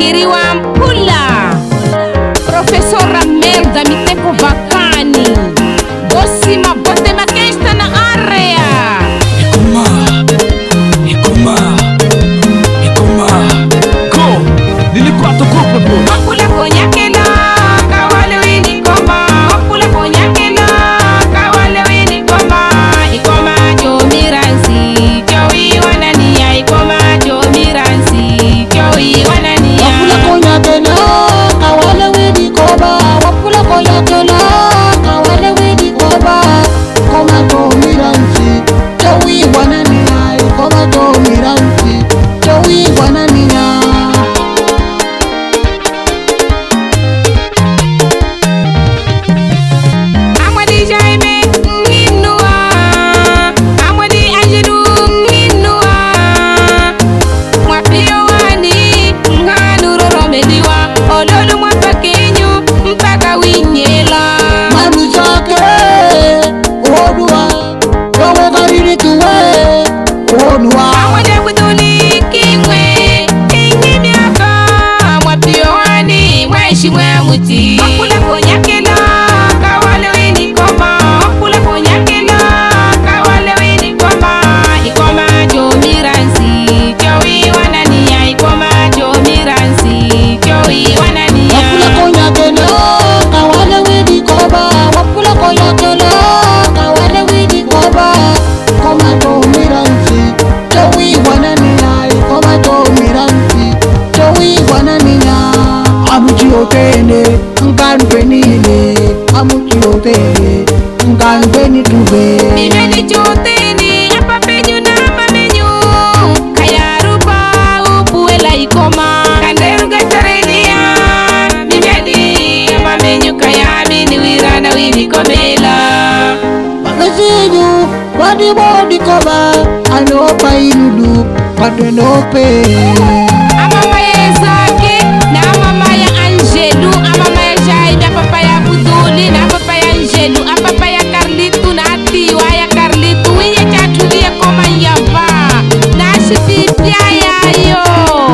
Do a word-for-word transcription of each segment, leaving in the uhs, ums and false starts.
Waziri wa Mpula Profesora Melda Miteko Vakani Bosi Mabote Makesta na area Ikoma Ikoma Ikoma Go Nilikuwa tukupe bro Wapula konyakela Kawale wini koma Wapula konyakela Kawale wini koma Ikoma jo miransi Jowi wanania Ikoma jo miransi Jowi wanania Wapula konyakela Kawale wini koma Wapula konyakela Kawale wini koma Koma jo miransi Jowi wanania Ikoma jo miransi Jowi wanania Wapula konyakela Kawale wini koma Wapula konyakela Kawale wini koma Ikoma jo miransi Jowi wanania Ikoma jo miransi Jowi wanania Wapula konyakela Kawale wini koma Wapula konyakela Kawale wini koma Koma jo miransi Jowi wanania Ikoma jo miransi Jowi wanania Amuchi otene Nganvenile Amuchi otene Nganveni tuve Mimeni choteni Apa penyu na mamenyu Kayarupa upuela ikoma Kanderu gatarenia Mimeni mamenyu kayamini wirana wini komela Magasinyu Wadi wadi koma Anopa inudu Padenope Amama ya Zaki Na amama ya Angelu Amama ya Jaime Apapa ya Buduli Na apapa ya Angelu Apapa ya Carlitu Na atiwa ya Carlitu Wiye chatulia koma yava Na ashitipia ya yo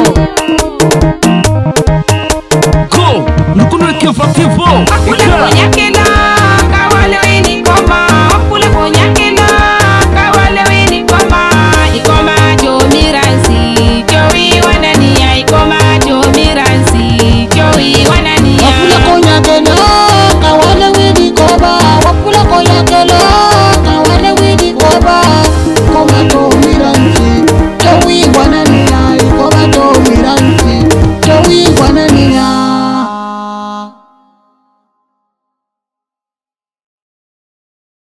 Go Nukunu kifa kifo Wapula konyakela Kawale wini koma Wapula konyakela Kawale wini koma Ikoma jo miransi Jowi wanania Ikoma jo miransi Jowi wanania Wapula konyakela Kawale wini koma Wapula konyakela Kawale wini koma Koma jo miransi Jowi wanania Ikoma jo miransi Jowi wanania